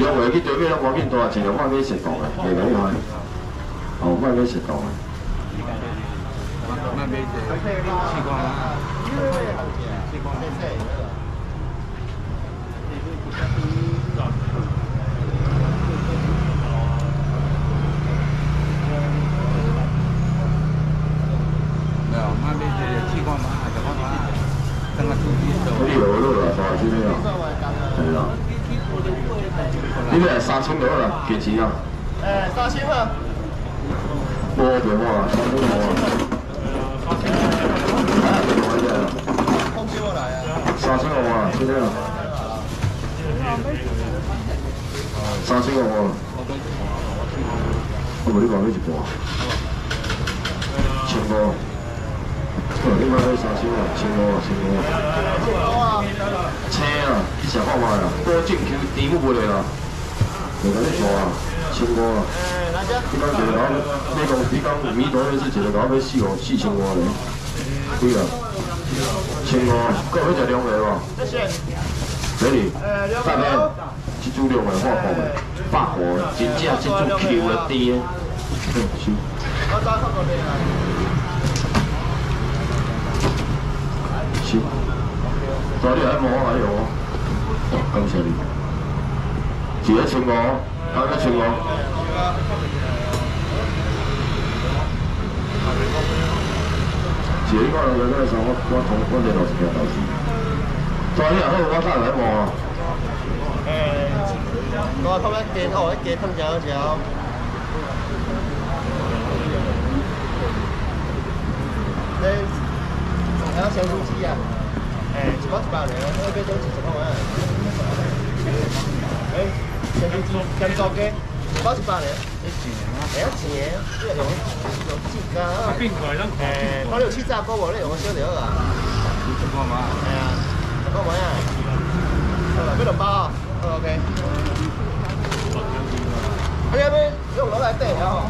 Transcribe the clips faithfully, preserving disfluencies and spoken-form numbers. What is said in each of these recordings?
两位去对面拢无紧大，尽量莫买食冻的，袂歹用。哦，莫买食冻的。 莫买这气光啊。气光先生。没有，莫买这气光嘛，还是光嘛？等下注意手。 你落落啦，大钱了。係啦。你咪三千落啦，幾錢啊？ 誒，三千啊。 冇電話啊，三千冇啊。三千。睇下電話啫。空招過嚟啊。三千五啊，先生。三千五啊。我冇呢個呢一半。千五。哦，你買嗰三千五，千五啊，千五啊。千五啊。青啊，你食看賣啊，保證 Q 甜不袂啦。袂甲你做啊，千五啊。你讲一个搞，你讲你讲米多的是一个搞要四五四千五嘞，对啊，千五，各位食两个无？美女，大妹，这组两个化学的，百货的，真正这种 Q 的甜的，嗯，是。是。早啲喺網喺度，哦，感謝你。一個千五，啊，一千五。自己講兩個嗰陣，我我同我哋老師嘅老師，再啲人喺度我翻嚟望啊。誒，我通一件，我一件通咗咗。你還要小酥雞啊？誒，一包一包嚟，我嗰邊都幾十塊啊。誒，小酥雞跟咗嘅，一包一包嚟。哎呀，錢，呢個用用折㗎。邊個係咧？誒，我呢度黐雜糕喎，呢度我燒料㗎。十個碼。係啊，十個碼啊。係咪邊度包啊 ？OK。喺嗰邊用攞嚟對啊。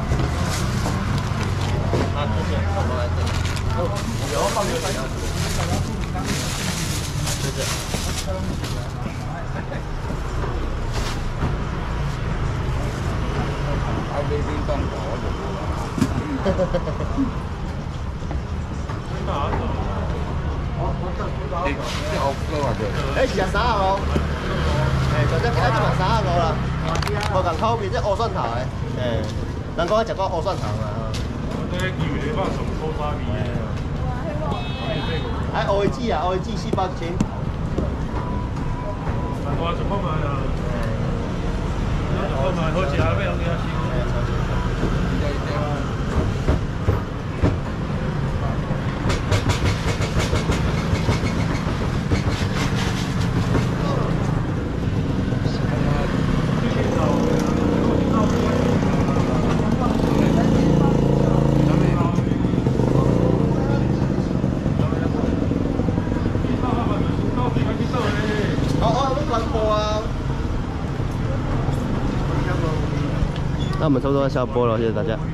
啊，謝謝，攞嚟對。好，有放油飯。謝謝。喺呢邊當火用。你即係我哥話嘅。誒，時日三十號。誒，就即係今日三十號啦。我近後邊即係鵝蒜頭嘅。誒，能講就講鵝蒜頭嘛。我哋魚你翻重粗沙面。誒，愛知啊，愛知四百錢。我話做乜買啊？做乜買？好似阿咩有幾多錢？那我们差不多要下播了，谢谢大家。